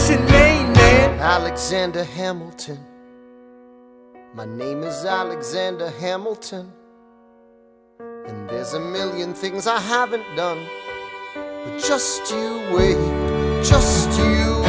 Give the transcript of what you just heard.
What's your name, man? Alexander Hamilton. My name is Alexander Hamilton. And there's a million things I haven't done. But just you wait, just you